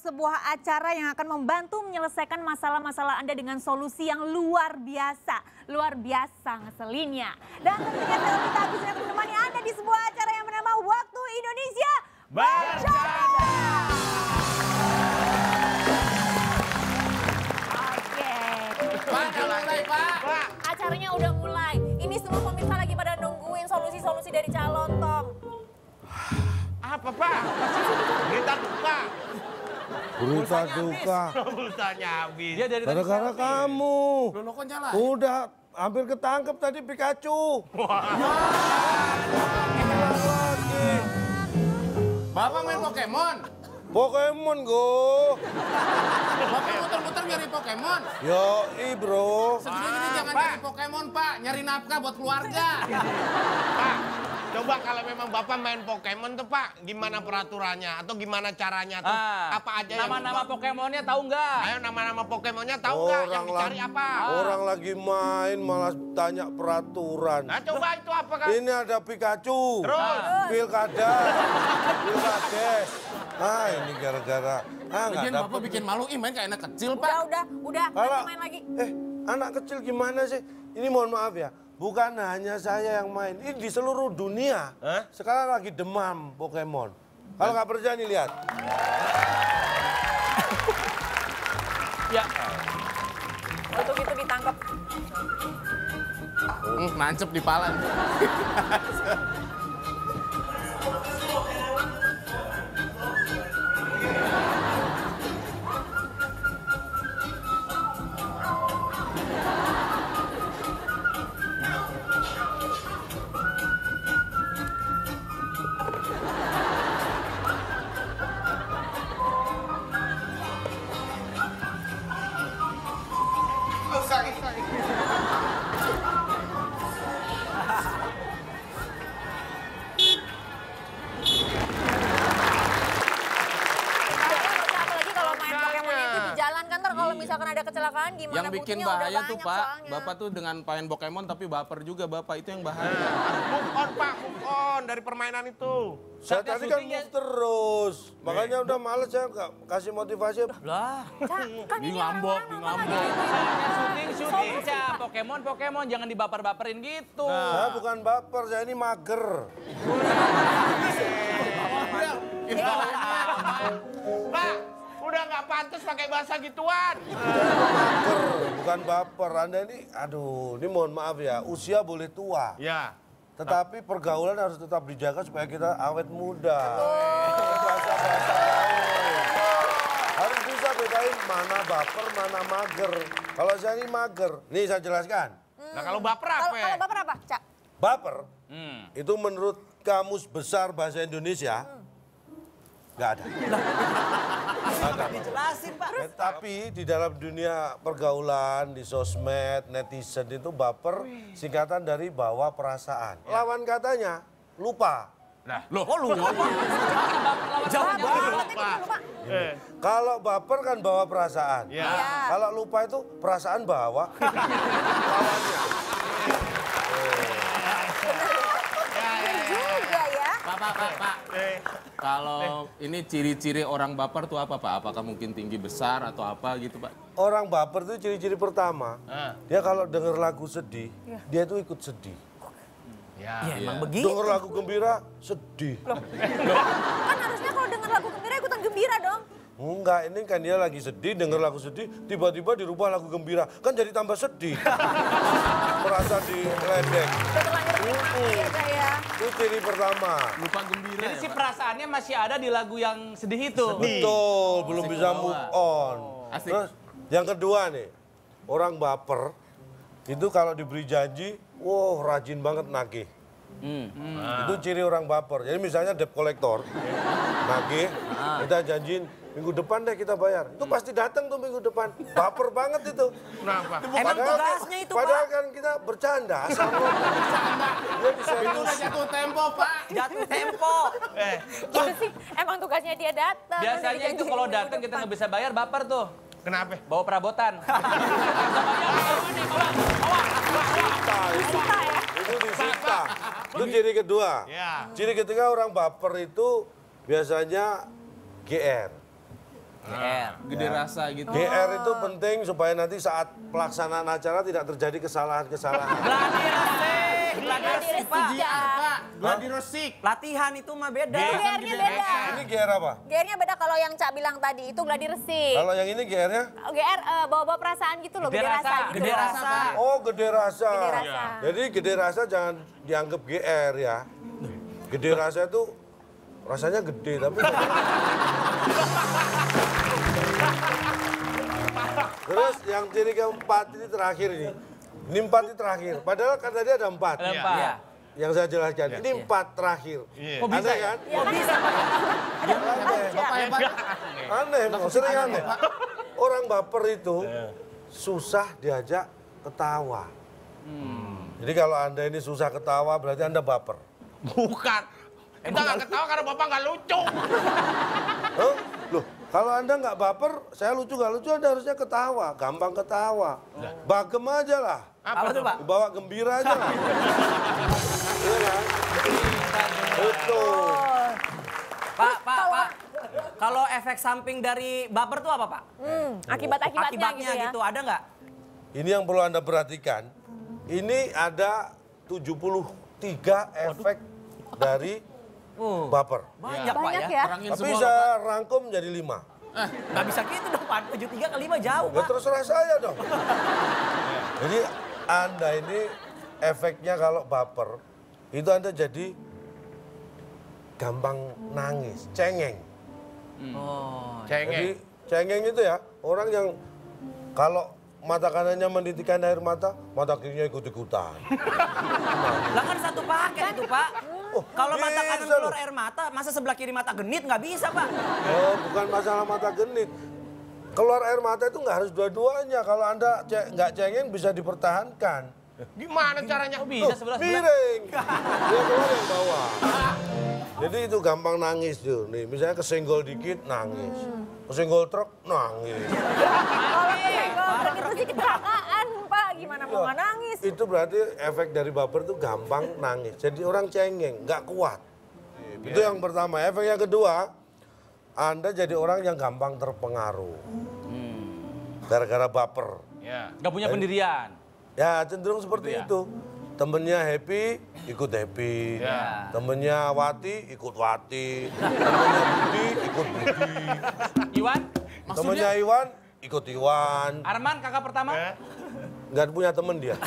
sebuah acara yang akan membantu menyelesaikan masalah-masalah Anda dengan solusi yang luar biasa. Luar biasa ngeselinnya. Dan tentunya saya Vita Agus yang menemani Anda di sebuah acara yang bernama Waktu Indonesia Bercanda. Oke. Pak, udah mulai, Pak. Acaranya udah mulai. Ini semua pemirsa lagi pada nungguin solusi-solusi dari calon Tong. Apa, Pak? Berita duka. Berita duka. Pulsanya habis. Dia dari tadi Gara-gara selfie. kamu. Loh, kok nyala? Udah hampir ketangkep tadi Pikachu. Lagi. Bapak main Pokemon? Pokemon go. Bapak muter-muter nyari Pokemon? Yoi bro. Segini gini jangan nyari Pokemon, Pak. Nyari nafkah buat keluarga. Pak, coba kalau memang Bapak main Pokemon tuh, Pak, gimana peraturannya? Atau gimana caranya tuh? Apa aja yang... Nama-nama Pokemonnya tahu nggak? Ayo nama-nama Pokemonnya tahu nggak? Yang dicari apa? Orang lagi main malah tanya peraturan. Nah, coba itu apa, kan? Ini ada Pikachu. Terus? Pilkada. Pilkades. Ah ini gara-gara. Nggak Lagian ada. Bapak bikin malu, main kayak anak kecil, Pak. Udah, Kalau- main lagi. Anak kecil gimana sih? Ini mohon maaf ya. Bukan hanya saya yang main. Ini di seluruh dunia. Sekarang lagi demam Pokemon. Kalau nggak percaya nih lihat. Ya. Untuk itu ditangkap. Nancep di pala. Apalagi kalau main Pokemonnya itu di jalan kan, ntar kalau misalkan ada kecelakaan gimana? Yang bikin buktinya udah bahaya tuh, banyak Pak, soalnya. Bapak tuh dengan main Pokemon tapi baper juga, Bapak. Itu yang bahaya. Move on, Pak, move on dari permainan itu. Saya Saatnya tadi kan syuting ya. move terus. Makanya udah males saya nggak kasih motivasi. Lah. Kan Di ini ngambok, orang-orang di apa ngambok. lagi? Syuting, Cak. Pokemon, jangan dibaper-baperin gitu. Saya bukan baper, saya ini mager. Pak, udah nggak pantas pakai bahasa gituan. Mager, bukan baper. Anda ini, aduh, ini mohon maaf ya. Usia boleh tua. Ya. Tetapi pergaulan harus tetap dijaga supaya kita awet muda. Bahasa-bahasa gaul. Harus bisa bedain mana baper, mana mager. Kalau saya ini mager. Nih saya jelaskan. Nah, kalau baper apa? Kalau baper apa, Cak? Baper, itu menurut Kamus Besar Bahasa Indonesia, nggak ada. Dijelasin, Pak. Tapi di dalam dunia pergaulan, di sosmed, netizen itu baper singkatan dari bawa perasaan. Lawan katanya lupa. Loh, kok lu? Jauh Lupa. Kalau baper kan bawa perasaan. Ya. Iya. Kalau lupa itu perasaan bawa. Lawannya. Juga ya. Pak. Kalau ini ciri-ciri orang baper tuh apa, Pak? Apakah mungkin tinggi besar atau apa gitu, Pak? Orang baper itu ciri-ciri pertama. Dia kalau denger lagu sedih, dia itu ikut sedih. Ya. Ya, emang begitu. Denger lagu gembira, sedih. Kan harusnya kalau dengar lagu gembira ikutan gembira dong. Enggak, ini kan dia lagi sedih, denger lagu sedih, tiba-tiba dirubah lagu gembira. Kan jadi tambah sedih. Merasa diledek. Udah terlanjur menikmati ya, Cak ya. Itu ciri pertama. Lupa gembira Jadi ya, si Pak? perasaannya masih ada di lagu yang sedih itu. Betul, belum Asik bisa banget. move on. Asik. Terus yang kedua nih, orang baper itu kalau diberi janji, wow rajin banget nagih. Itu ciri orang baper. Jadi misalnya debt collector, nagih, kita janjiin minggu depan deh kita bayar. Itu pasti datang tuh minggu depan. Baper banget itu. Kenapa? Emang tugasnya itu, Padahal Pak. kan kita bercanda. Asal bercanda. Dia Itu udah diseriusin. jatuh tempo, Pak. Jatuh tempo. Gitu sih, emang tugasnya dia datang. Biasanya itu kalau datang kita nggak bisa bayar, baper tuh. Kenapa? Bawa perabotan. Disita ya. Itu disita. Itu ciri kedua. Ya. Ciri ketiga orang baper itu biasanya GR. GR. Gede rasa gitu. GR itu penting supaya nanti saat pelaksanaan acara tidak terjadi kesalahan-kesalahan. Gladi resik, Pak. Pak, gladi resik. Latihan itu mah beda. GR-nya beda. Ini GR apa? GR-nya beda kalau yang Cak bilang tadi itu gladi resik. Kalau yang ini GR-nya? GR bawa-bawa perasaan gitu loh, Gede gede rasa rasa, gitu. gede loh. rasa. Oh, gede rasa. Gede rasa. Jadi gede rasa jangan dianggap GR ya. Gede rasa itu rasanya gede tapi terus yang ciri keempat ini terakhir ini. Ini 4 ini terakhir. Padahal kan tadi ada 4. Ada 4. Iya. Yang saya jelaskan. Ini 4 terakhir. Iya. Aneh kan? Ya kan bisa. Aneh. Aneh, memang sering aneh. Orang baper itu susah diajak ketawa. Jadi kalau Anda ini susah ketawa berarti Anda baper. Bukan. Kita nggak ketawa karena Bapak nggak lucu. Oh, loh, kalau Anda nggak baper, saya lucu nggak lucu, Anda harusnya ketawa, gampang ketawa. Bagem aja lah, Apa tuh, Pak? bawa gembira aja lah. Iya kan? Betul. Pak. Kalau efek samping dari baper tuh apa, Pak? Akibat-akibatnya Akibatnya gitu ya. gitu, ada nggak? Ini yang perlu Anda perhatikan. Ini ada 73 efek dari baper. Banyak, Pak Banyak ya. ya. Terangin Tapi semua, saya rangkum jadi 5. Nggak bisa gitu dong, Pak. 73 ke 5 jauh, Ya Pak. terserah saya dong. Jadi Anda ini efeknya kalau baper, itu Anda jadi gampang nangis, cengeng. Oh. Jadi cengeng itu ya, orang yang kalau mata kanannya menitikkan air mata kirinya ikut-ikutan. Lah kan satu paket itu, Pak. Kalau mata bisa kanan loh. keluar air mata, masa sebelah kiri mata genit nggak bisa, Pak. Oh, bukan masalah mata genit. Keluar air mata itu nggak harus dua-duanya. Kalau Anda nggak cengeng bisa dipertahankan. Gimana caranya? Bisa sebelah-sebelah. Miring. Dia keluar yang bawah. Jadi itu gampang nangis tuh. Nih, misalnya kesenggol dikit nangis. Kesenggol truk nangis. Kalau kesenggol itu sih kecelakaan, Pak. Gimana mau nggak nangis? Itu berarti efek dari baper itu gampang nangis. Jadi orang cengeng, nggak kuat. Itu yang pertama. Efek yang kedua, Anda jadi orang yang gampang terpengaruh. Gara-gara baper. Ya. Nggak punya pendirian. Ya cenderung seperti itu. Temennya happy, ikut happy. Ya. Temennya Wati, ikut Wati. Temennya Budi, ikut Budi. Iwan, Temennya Iwan, ikut Iwan. Arman kakak pertama. Nggak punya temen dia.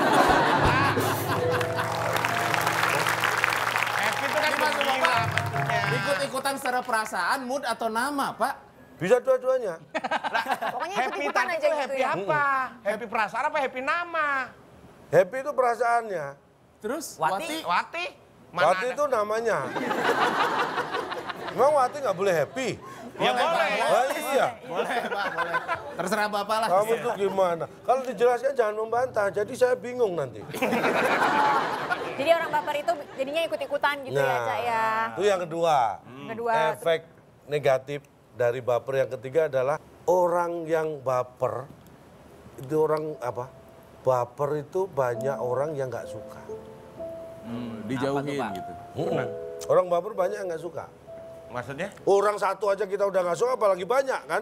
Happy itu kan masuk Bapak. Ikut-ikutan secara perasaan, mood atau nama, Pak? Bisa dua-duanya. Pokoknya Happy ikut-ikutan tadi aja tuh gitu happy ya. apa? Happy perasaan apa happy nama? Happy itu perasaannya. Terus Wati. Wati? Wati ada? itu namanya. Emang Wati nggak boleh happy? Ya boleh. Wah, iya. boleh, Pak, boleh. Terserah Bapak lah. Kamu tuh gimana? Kalau dijelaskan jangan membantah. Jadi saya bingung nanti. Jadi orang baper itu jadinya ikut-ikutan gitu ya, Cak ya. Itu yang kedua. Kedua. Efek negatif dari baper yang ketiga adalah orang yang baper itu orang apa? Baper itu banyak orang yang nggak suka. Dijauhin Pak? gitu. Orang baper banyak yang nggak suka. Maksudnya? Orang satu aja kita udah nggak suka, apalagi banyak kan?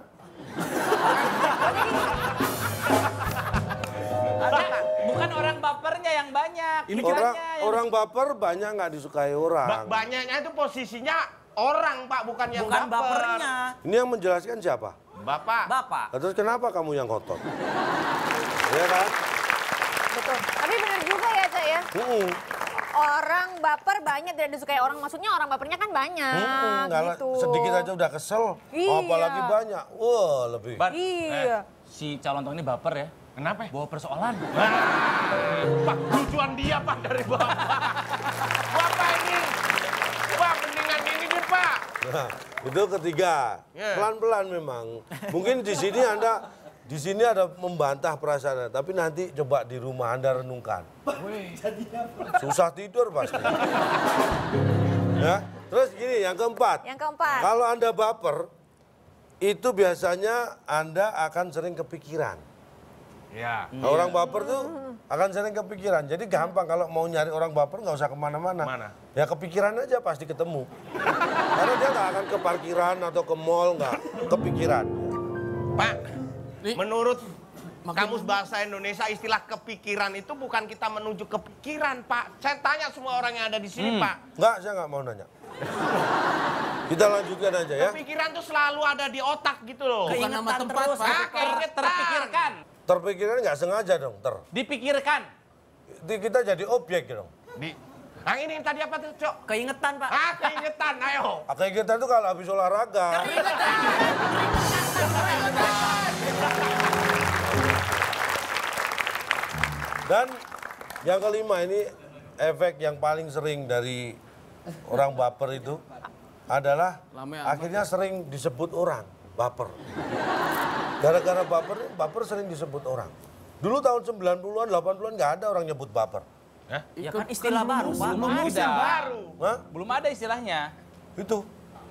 Bukan orang bapernya yang banyak. Ini Orang baper banyak nggak disukai orang. Banyaknya itu posisinya orang, Pak, bukan yang Bukan bapernya. Ini yang menjelaskan siapa? Bapak. Bapak. Nah, terus kenapa kamu yang kotor? Iya kan? Betul. Tapi benar juga ya, Cak ya. Orang baper banyak tidak disukai orang. Maksudnya orang bapernya kan banyak gitu. Sedikit aja udah kesel, Iya. apalagi banyak. Wah, lebih. Ban, Iya. si calon tong ini baper ya. Kenapa? Bawa persoalan. Pak, lucuan dia, Pak, dari Bapak. Bapak ini. Pak, mendingan ini nih, Pak. Nah, itu ketiga. Yeah. Pelan-pelan memang. Mungkin di sini ada membantah perasaan, tapi nanti coba di rumah Anda renungkan. Susah tidur pasti. Ya, terus gini yang keempat. Yang keempat. Kalau Anda baper, itu biasanya Anda akan sering kepikiran. Ya. Orang baper tuh akan sering kepikiran. Jadi gampang kalau mau nyari orang baper nggak usah kemana-mana. Mana? Ya kepikiran aja pasti ketemu. Karena dia nggak akan ke parkiran atau ke mall, nggak kepikiran. Pak, menurut Kamus Bahasa Indonesia istilah kepikiran itu bukan kita menuju kepikiran, Pak. Saya tanya semua orang yang ada di sini, Pak. Nggak, saya nggak mau nanya. Kita lanjutkan aja ya. Kepikiran tuh selalu ada di otak gitu loh. Bukan nama tempat, terus, Pak. Terpikirkan. Terpikiran nggak sengaja dong, Dipikirkan. Kita jadi objek dong. Yang ini tadi apa tuh, Cok? Keingetan, Pak. Keingetan, ayo. Kayak kita tuh kalau habis olahraga. Dan yang kelima ini efek yang paling sering dari orang baper itu adalah akhirnya sering disebut orang baper. Gara-gara baper sering disebut orang. Dulu tahun 90-an, 80-an nggak ada orang nyebut baper. Ya kan istilah baru, Pak. Belum ada istilahnya. Itu.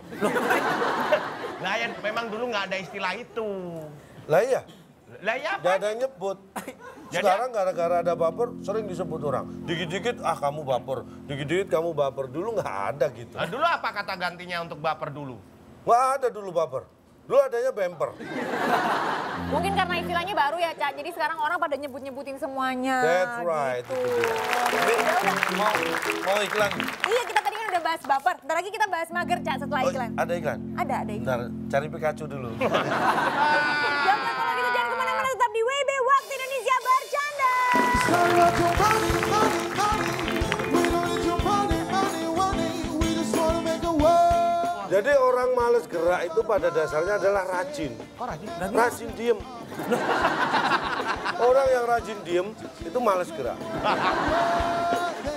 Nah, ya memang dulu nggak ada istilah itu. Lah iya, Lah ya, nggak Pak. ada yang nyebut. Sekarang gara-gara ada baper sering disebut orang. Dikit-dikit kamu baper, dikit-dikit kamu baper. Dulu nggak ada gitu. Nah, dulu apa kata gantinya untuk baper dulu? Nggak ada dulu baper. Dulu adanya bemper. Mungkin karena istilahnya baru ya, Cak. Jadi sekarang orang pada nyebut-nyebutin semuanya. That's right. Gitu. Ini mau iklan? Iya, kita tadi kan udah bahas baper. Ntar lagi kita bahas mager, Cak, setelah iklan. Ada iklan? Ada iklan. Bentar, cari Pikachu dulu. Jangan kalau gitu, jangan kemana-mana. Tetap di WB Waktu Indonesia Bercanda. Jadi orang males gerak itu pada dasarnya adalah rajin. Rajin diem. Orang yang rajin diem itu males gerak.